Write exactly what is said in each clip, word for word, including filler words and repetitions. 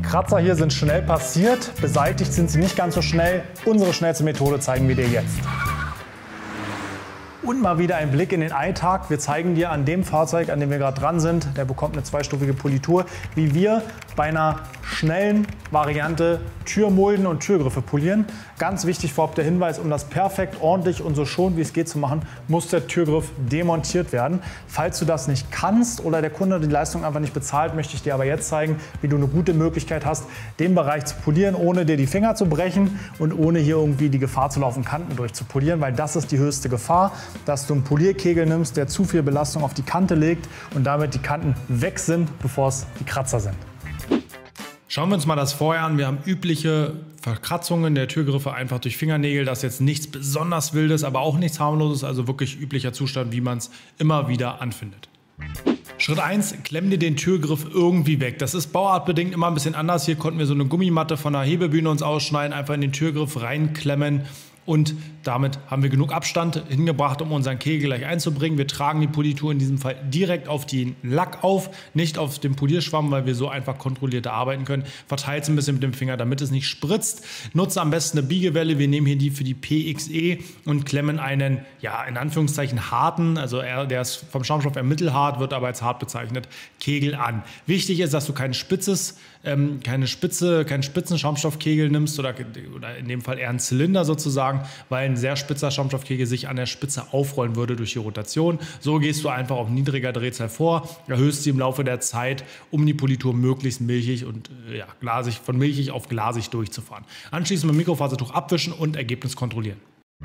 Kratzer hier sind schnell passiert, beseitigt sind sie nicht ganz so schnell. Unsere schnellste Methode zeigen wir dir jetzt. Und mal wieder ein Blick in den Alltag. Wir zeigen dir an dem Fahrzeug, an dem wir gerade dran sind, der bekommt eine zweistufige Politur, wie wir bei einer schnellen Variante Türmulden und Türgriffe polieren. Ganz wichtig vorab der Hinweis, um das perfekt, ordentlich und so schonend wie es geht zu machen, muss der Türgriff demontiert werden. Falls du das nicht kannst oder der Kunde die Leistung einfach nicht bezahlt, möchte ich dir aber jetzt zeigen, wie du eine gute Möglichkeit hast, den Bereich zu polieren, ohne dir die Finger zu brechen und ohne hier irgendwie die Gefahr zu laufen, Kanten durchzupolieren, weil das ist die höchste Gefahr, dass du einen Polierkegel nimmst, der zu viel Belastung auf die Kante legt und damit die Kanten weg sind, bevor es die Kratzer sind. Schauen wir uns mal das vorher an. Wir haben übliche Verkratzungen der Türgriffe einfach durch Fingernägel. Das ist jetzt nichts besonders Wildes, aber auch nichts Harmloses. Also wirklich üblicher Zustand, wie man es immer wieder anfindet. Schritt eins, klemm dir den Türgriff irgendwie weg. Das ist bauartbedingt immer ein bisschen anders. Hier konnten wir so eine Gummimatte von der Hebebühne uns ausschneiden, einfach in den Türgriff reinklemmen. Und damit haben wir genug Abstand hingebracht, um unseren Kegel gleich einzubringen. Wir tragen die Politur in diesem Fall direkt auf den Lack auf, nicht auf den Polierschwamm, weil wir so einfach kontrollierter arbeiten können. Verteilt es ein bisschen mit dem Finger, damit es nicht spritzt. Nutze am besten eine Biegewelle. Wir nehmen hier die für die P X E und klemmen einen, ja, in Anführungszeichen harten, also er, der ist vom Schaumstoff eher mittelhart, wird aber als hart bezeichnet, Kegel an. Wichtig ist, dass du kein spitzes, ähm, keine Spitze, keinen spitzen Schaumstoffkegel nimmst oder, oder in dem Fall eher einen Zylinder sozusagen, weil ein sehr spitzer Schaumstoffkegel sich an der Spitze aufrollen würde durch die Rotation. So gehst du einfach auf niedriger Drehzahl vor, erhöhst sie im Laufe der Zeit, um die Politur möglichst milchig und ja, glasig, von milchig auf glasig durchzufahren. Anschließend mit dem Mikrofasertuch abwischen und Ergebnis kontrollieren.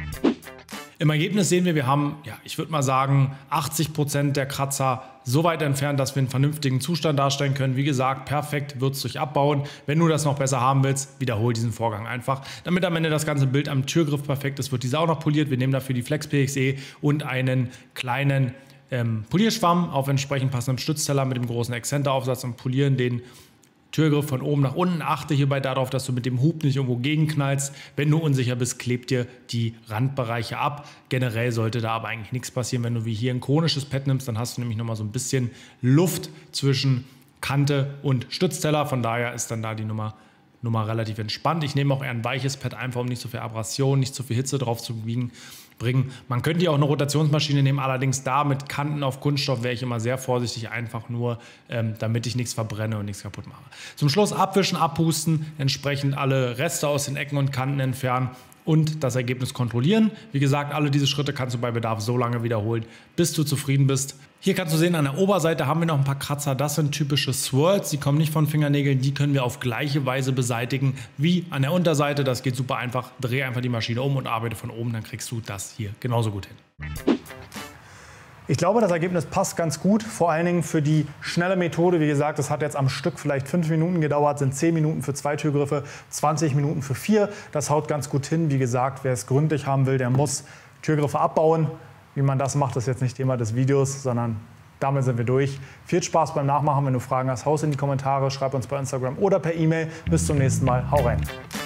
Im Ergebnis sehen wir, wir haben, ja, ich würde mal sagen, achtzig Prozent der Kratzer so weit entfernt, dass wir einen vernünftigen Zustand darstellen können. Wie gesagt, perfekt wird es durch abbauen. Wenn du das noch besser haben willst, wiederhol diesen Vorgang einfach. Damit am Ende das ganze Bild am Türgriff perfekt ist, wird dieser auch noch poliert. Wir nehmen dafür die Flex P X E und einen kleinen ähm, Polierschwamm auf entsprechend passendem Stützteller mit dem großen Exzenteraufsatz und polieren den Türgriff von oben nach unten. Achte hierbei darauf, dass du mit dem Hub nicht irgendwo gegenknallst. Wenn du unsicher bist, klebt dir die Randbereiche ab. Generell sollte da aber eigentlich nichts passieren. Wenn du wie hier ein konisches Pad nimmst, dann hast du nämlich nochmal so ein bisschen Luft zwischen Kante und Stützteller. Von daher ist dann da die Nummer, Nummer relativ entspannt. Ich nehme auch eher ein weiches Pad, einfach um nicht so viel Abrasion, nicht so viel Hitze drauf zu bringen. Man könnte ja auch eine Rotationsmaschine nehmen, allerdings da mit Kanten auf Kunststoff wäre ich immer sehr vorsichtig, einfach nur, ähm, damit ich nichts verbrenne und nichts kaputt mache. Zum Schluss abwischen, abpusten, entsprechend alle Reste aus den Ecken und Kanten entfernen und das Ergebnis kontrollieren. Wie gesagt, alle diese Schritte kannst du bei Bedarf so lange wiederholen, bis du zufrieden bist. Hier kannst du sehen, an der Oberseite haben wir noch ein paar Kratzer. Das sind typische Swirls, die kommen nicht von Fingernägeln. Die können wir auf gleiche Weise beseitigen wie an der Unterseite. Das geht super einfach. Dreh einfach die Maschine um und arbeite von oben, dann kriegst du das hier genauso gut hin. Ich glaube, das Ergebnis passt ganz gut, vor allen Dingen für die schnelle Methode. Wie gesagt, das hat jetzt am Stück vielleicht fünf Minuten gedauert, sind zehn Minuten für zwei Türgriffe, zwanzig Minuten für vier. Das haut ganz gut hin. Wie gesagt, wer es gründlich haben will, der muss Türgriffe abbauen. Wie man das macht, ist jetzt nicht Thema des Videos, sondern damit sind wir durch. Viel Spaß beim Nachmachen. Wenn du Fragen hast, haus in die Kommentare, schreib uns bei Instagram oder per E-Mail. Bis zum nächsten Mal. Hau rein!